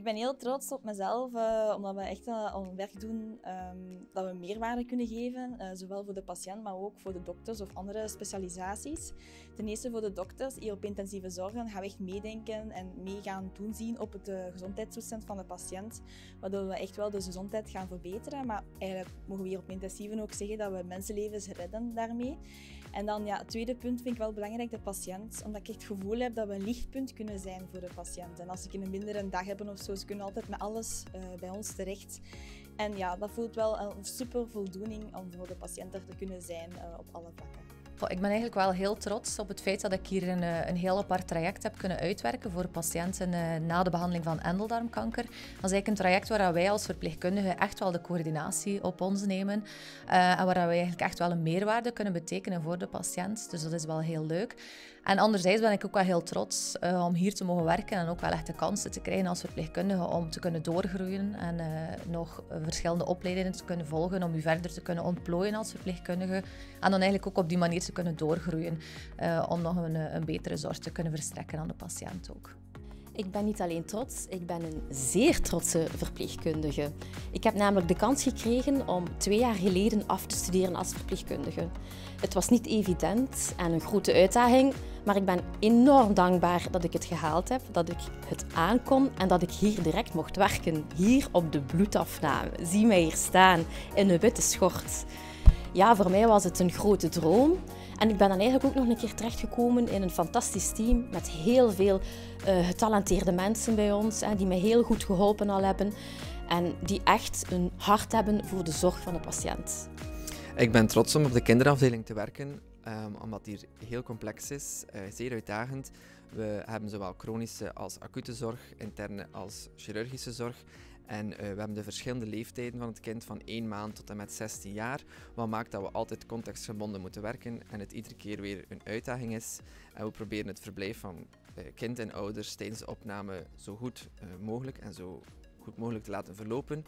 ben heel trots op mezelf, omdat we echt een werk doen dat we meerwaarde kunnen geven. Zowel voor de patiënt, maar ook voor de dokters of andere specialisaties. Ten eerste voor de dokters, hier op intensieve zorgen, gaan we echt meedenken en mee gaan toezien op de gezondheidstoestand van de patiënt. Waardoor we echt wel de gezondheid gaan verbeteren. Maar eigenlijk mogen we hier op intensieve ook zeggen dat we mensenlevens redden daarmee. En dan ja, het tweede punt vind ik wel belangrijk, de patiënt. Omdat ik echt het gevoel heb dat we een lichtpunt kunnen zijn voor de patiënt. En als ze een mindere dag hebben of zo, ze kunnen altijd met alles bij ons terecht. En ja, dat voelt wel een super voldoening om voor de patiënt er te kunnen zijn op alle vlakken. Ik ben eigenlijk wel heel trots op het feit dat ik hier een heel apart traject heb kunnen uitwerken voor patiënten na de behandeling van endeldarmkanker. Dat is eigenlijk een traject waar wij als verpleegkundigen echt wel de coördinatie op ons nemen en waar wij eigenlijk echt wel een meerwaarde kunnen betekenen voor de patiënt. Dus dat is wel heel leuk. En anderzijds ben ik ook wel heel trots om hier te mogen werken en ook wel echt de kansen te krijgen als verpleegkundige om te kunnen doorgroeien en nog verschillende opleidingen te kunnen volgen om u verder te kunnen ontplooien als verpleegkundige. En dan eigenlijk ook op die manier te kunnen doorgroeien om nog een betere zorg te kunnen verstrekken aan de patiënt ook. Ik ben niet alleen trots, ik ben een zeer trotse verpleegkundige. Ik heb namelijk de kans gekregen om 2 jaar geleden af te studeren als verpleegkundige. Het was niet evident en een grote uitdaging, maar ik ben enorm dankbaar dat ik het gehaald heb, dat ik het aankon en dat ik hier direct mocht werken. Hier op de bloedafname. Zie mij hier staan in een witte schort. Ja, voor mij was het een grote droom. En ik ben dan eigenlijk ook nog een keer terechtgekomen in een fantastisch team met heel veel getalenteerde mensen bij ons, die mij heel goed geholpen al hebben en die echt een hart hebben voor de zorg van de patiënt. Ik ben trots om op de kinderafdeling te werken, omdat die heel complex is, zeer uitdagend. We hebben zowel chronische als acute zorg, interne als chirurgische zorg. En we hebben de verschillende leeftijden van het kind van 1 maand tot en met 16 jaar. Wat maakt dat we altijd contextgebonden moeten werken en het iedere keer weer een uitdaging is. En we proberen het verblijf van kind en ouders tijdens de opname zo goed mogelijk en zo goed mogelijk te laten verlopen.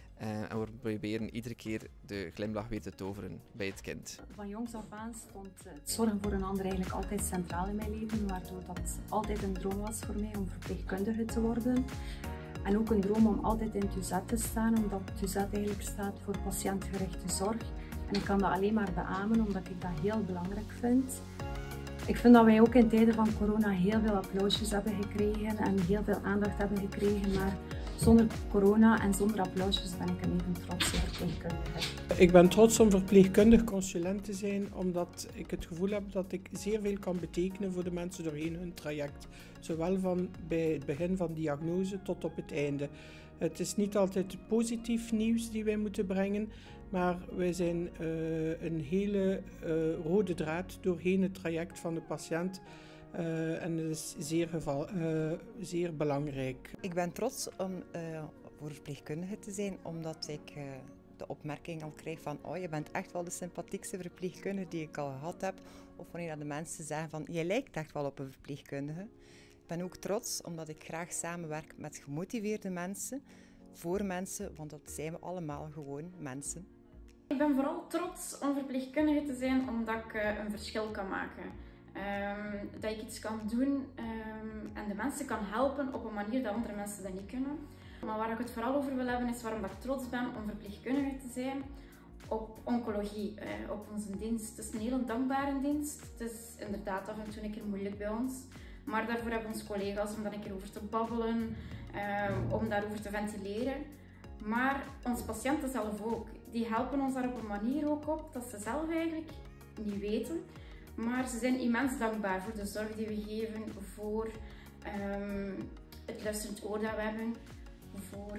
En we proberen iedere keer de glimlach weer te toveren bij het kind. Van jongs af aan stond het zorgen voor een ander eigenlijk altijd centraal in mijn leven, waardoor dat altijd een droom was voor mij om verpleegkundige te worden. En ook een droom om altijd in TUZet te staan, omdat TUZet eigenlijk staat voor patiëntgerichte zorg. En ik kan dat alleen maar beamen, omdat ik dat heel belangrijk vind. Ik vind dat wij ook in tijden van corona heel veel applausjes hebben gekregen en heel veel aandacht hebben gekregen. Maar zonder corona en zonder applausjes ben ik een even trotse verpleegkundige. Ik ben trots om verpleegkundig consulent te zijn, omdat ik het gevoel heb dat ik zeer veel kan betekenen voor de mensen doorheen hun traject. Zowel van bij het begin van diagnose tot op het einde. Het is niet altijd positief nieuws die wij moeten brengen, maar wij zijn een hele rode draad doorheen het traject van de patiënt. En dat is zeer belangrijk. Ik ben trots om voor verpleegkundige te zijn, omdat ik de opmerking al krijg van oh, je bent echt wel de sympathiekste verpleegkundige die ik al gehad heb. Of wanneer de mensen zeggen van je lijkt echt wel op een verpleegkundige. Ik ben ook trots omdat ik graag samenwerk met gemotiveerde mensen, voor mensen, want dat zijn we allemaal gewoon mensen. Ik ben vooral trots om verpleegkundige te zijn omdat ik een verschil kan maken. Dat ik iets kan doen en de mensen kan helpen op een manier dat andere mensen dat niet kunnen. Maar waar ik het vooral over wil hebben is waarom ik trots ben om verpleegkundige te zijn op oncologie, op onze dienst. Het is een hele dankbare dienst. Het is inderdaad af en toe een keer moeilijk bij ons. Maar daarvoor hebben we onze collega's om daar een keer over te babbelen, om daarover te ventileren. Maar onze patiënten zelf ook. Die helpen ons daar op een manier ook op dat ze zelf eigenlijk niet weten. Maar ze zijn immens dankbaar voor de zorg die we geven, voor het luisterend oor dat we hebben, voor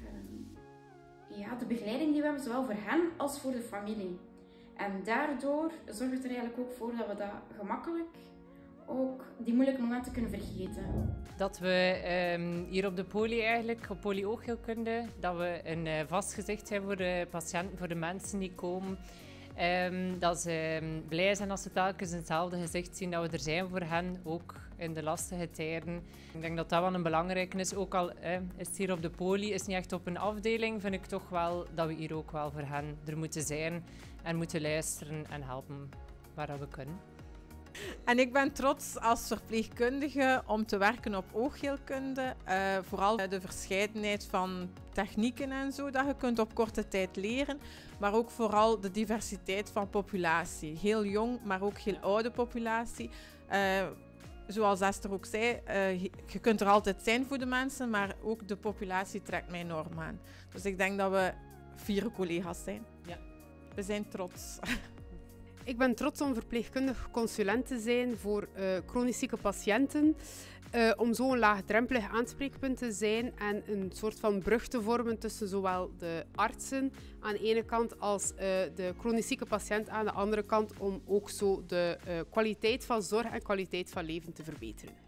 de begeleiding die we hebben, zowel voor hen als voor de familie. En daardoor zorgt het er eigenlijk ook voor dat we dat gemakkelijk ook die moeilijke momenten kunnen vergeten. Dat we hier op de poli eigenlijk, op polioogheelkunde, dat we een vast gezicht zijn voor de patiënten, voor de mensen die komen. Dat ze blij zijn als ze telkens hetzelfde gezicht zien, dat we er zijn voor hen, ook in de lastige tijden. Ik denk dat dat wel een belangrijke is, ook al is het hier op de poli, is niet echt op een afdeling, vind ik toch wel dat we hier ook wel voor hen er moeten zijn en moeten luisteren en helpen waar we kunnen. En ik ben trots als verpleegkundige om te werken op oogheelkunde. Vooral de verscheidenheid van technieken en zo dat je kunt op korte tijd leren. Maar ook vooral de diversiteit van populatie. Heel jong, maar ook heel oude populatie. Zoals Esther ook zei, je kunt er altijd zijn voor de mensen, maar ook de populatie trekt mij enorm aan. Dus ik denk dat we fiere collega's zijn. Ja. We zijn trots. Ik ben trots om verpleegkundig consulent te zijn voor chronisch zieke patiënten. Om zo een laagdrempelig aanspreekpunt te zijn en een soort van brug te vormen tussen zowel de artsen aan de ene kant als de chronisch zieke patiënt aan de andere kant, om ook zo de kwaliteit van zorg en kwaliteit van leven te verbeteren.